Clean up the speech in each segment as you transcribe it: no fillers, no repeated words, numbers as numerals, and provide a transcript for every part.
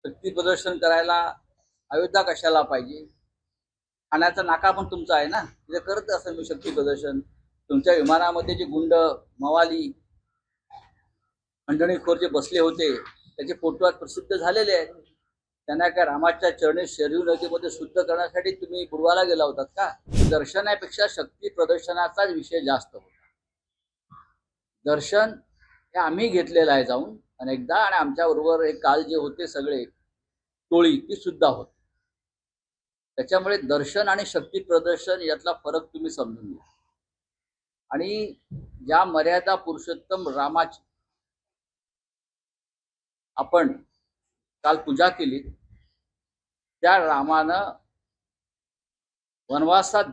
शक्ती प्रदर्शन करायला अयोध्या कशाला पाहिजे? ठाण्याचा नाका पण तुमचा आहे ना, तिथे करत असेल मी शक्ती प्रदर्शन. तुमच्या विमानामध्ये जे गुंड, मवाली, खंडणीखोर जे बसले होते त्याचे फोटो आज प्रसिद्ध झालेले आहेत. त्यांना काय रामाच्या चरणी शरयू नदीमध्ये शुद्ध करण्यासाठी तुम्ही बुडवायला गेला होतात का? दर्शनापेक्षा शक्ती प्रदर्शनाचाच विषय जास्त होता. दर्शन हे आम्ही घेतलेलं आहे जाऊन अनेकदा, आणि आमच्या बरोबर हे काल जे होते सगळे टोळी ती सुद्धा होती. त्याच्यामुळे दर्शन आणि शक्ती प्रदर्शन यातला फरक तुम्ही समजून घ्या. आणि ज्या मर्यादा पुरुषोत्तम रामाची आपण काल पूजा केली, त्या रामानं वनवासात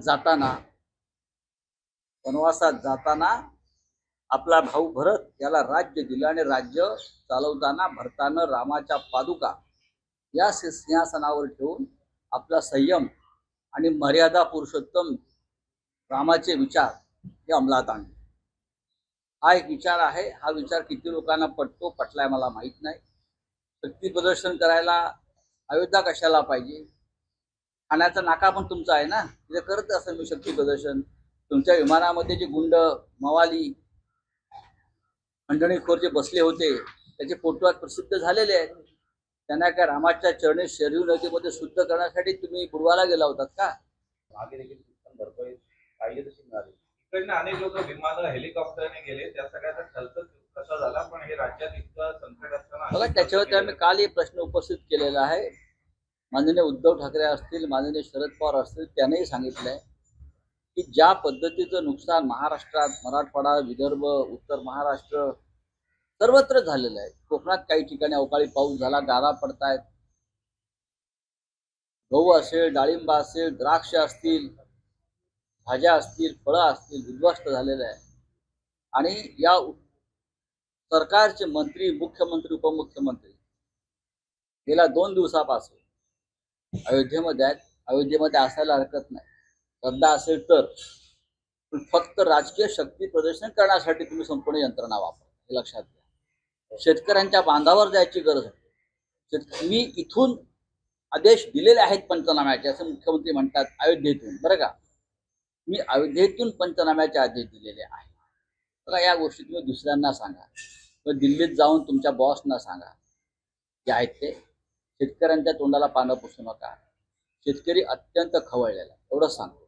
जाताना आपला भाऊ भरत याला राज्य दिलं, आणि राज्य चालवताना भरतानं रामाच्या पादुका या सिंहासनावर ठेवून आपला संयम आणि मर्यादा पुरुषोत्तम रामाचे विचार हे अंमलात आणले. हा एक विचार आहे. हा विचार किती लोकांना पटलाय मला माहित नाही. शक्ती प्रदर्शन करायला अयोध्या कशाला पाहिजे? ठाण्याचा नाका पण तुमचा आहे ना, तिथे करत असेल मी शक्ती प्रदर्शन. तुमच्या विमानामध्ये जे गुंड, मवाली, खंडणीखोर जे बसले होते त्याचे फोटो आज प्रसिद्ध झालेले आहेत. त्यांना काय रामाच्या चरणी शरयू नदीमध्ये शुद्ध करण्यासाठी तुम्ही बुडवायला गेला होतात का? मागे देखील भरपाई पाहिजे तशी मिळाली. इकडनं अनेक लोक विमान हेलिकॉप्टरने गेले, त्या सगळ्याचा खर्च कसा झाला, पण हे राज्यात इतकं संकट असताना बघा, त्याच्यावरती आम्ही काल हे प्रश्न उपस्थित केलेला आहे. माननीय उद्धव ठाकरे असतील, माननीय शरद पवार असतील, त्यांनीही सांगितलंय की ज्या पद्धतीचं नुकसान महाराष्ट्रात, मराठवाडा, विदर्भ, उत्तर महाराष्ट्र सर्वत्र झालेलं आहे. कोकणात काही ठिकाणी अवकाळी पाऊस झाला, गारा पडतायत. गहू असेल, डाळिंब असेल, द्राक्ष असतील, भाज्या असतील, फळं असतील, उद्ध्वस्त झालेलं आहे. आणि या सरकारचे मंत्री, मुख्यमंत्री, उपमुख्यमंत्री गेल्या 2 दिवसापासून अयोध्येमध्ये आहेत. अयोध्येमध्ये असायला हरकत नाही, श्रद्धा असेल तर. पण फक्त राजकीय शक्ती प्रदर्शन करण्यासाठी तुम्ही संपूर्ण यंत्रणा वापरा, हे लक्षात घ्या. शेतकऱ्यांच्या बांधावर जायची गरज आहे. मी इथून आदेश दिलेले आहेत पंचनाम्याचे, असं मुख्यमंत्री म्हणतात अयोध्येतून, बरं का. मी अयोध्येतून पंचनाम्याचे आदेश दिलेले आहेत. बघा, या गोष्टी तुम्ही दुसऱ्यांना सांगा, दिल्लीत जाऊन तुमच्या बॉसना सांगा. जे आहेत ते शेतकऱ्यांच्या तोंडाला पानं पुसू नका. शेतकरी अत्यंत खवळलेला, एवढंच सांगतो.